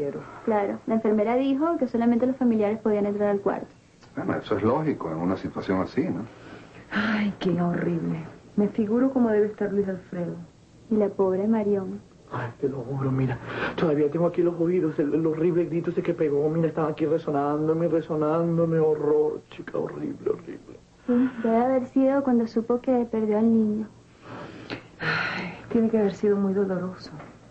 quiero. Claro, la enfermera dijo que solamente los familiares podían entrar al cuarto. Bueno, eso es lógico en una situación así, ¿no? Ay, qué horrible. Me figuro cómo debe estar Luis Alfredo. Y la pobre Marión. Ay, te lo juro, mira. Todavía tengo aquí los oídos, el horrible grito ese que pegó. Mira, están aquí resonándome. Horror, chica, horrible, horrible. Sí, debe haber sido cuando supo que perdió al niño. Ay, tiene que haber sido muy doloroso.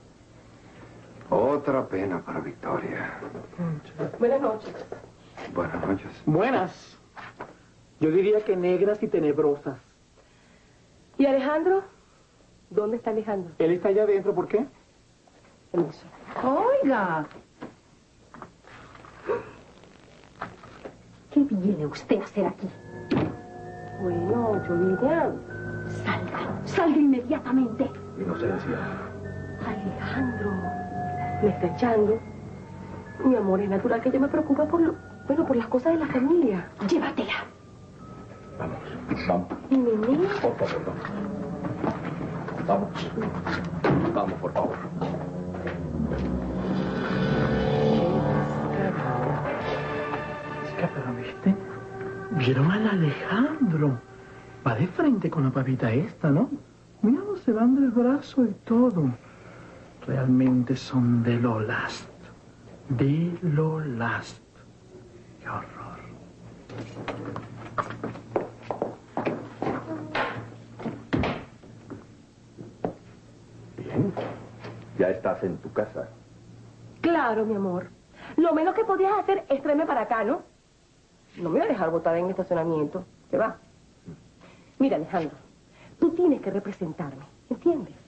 Otra pena para Victoria. Buenas noches. Buenas noches. Buenas. Yo diría que negras y tenebrosas. ¿Y Alejandro? ¿Dónde está Alejandro? Él está allá adentro, ¿por qué? Permiso. Oiga. ¿Qué viene usted a hacer aquí? Bueno, Yolita. Salga inmediatamente. Inocencia. Alejandro. Me está echando. Mi amor, es natural que yo me preocupe por las cosas de la familia. Llévatela. Vamos. ¿Y Nené? Por favor, vamos. Vamos, por favor. Pero, ¿viste? ¿Vieron al Alejandro? Va de frente con la papita esta, ¿no? Mira, se van del brazo y todo. Realmente son de lo last. De lo last. Qué horror. Bien. Ya estás en tu casa. Claro, mi amor. Lo menos que podías hacer es traerme para acá, ¿no? No me voy a dejar botada en el estacionamiento. ¿Se va? Mira, Alejandro, tú tienes que representarme, ¿entiendes?